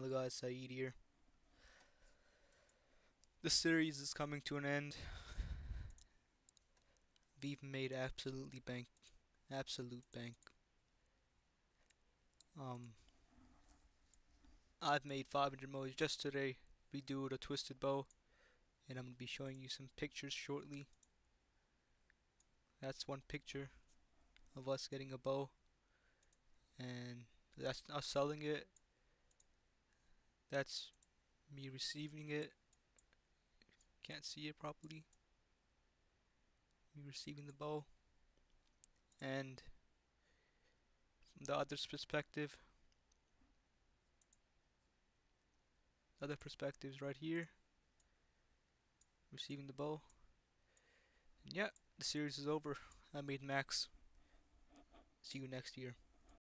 Hello guys, Saeed here. The series is coming to an end. We've made absolute bank. Um, I've made 500 modes just today. We do the twisted bow, and I'm gonna be showing you some pictures shortly. That's one picture of us getting a bow, and that's us selling it. That's me receiving it. Can't see it properly. Me receiving the bow, and from the other's perspective, the other perspective's right here, receiving the bow. And yeah, the series is over. I made max. See you next year.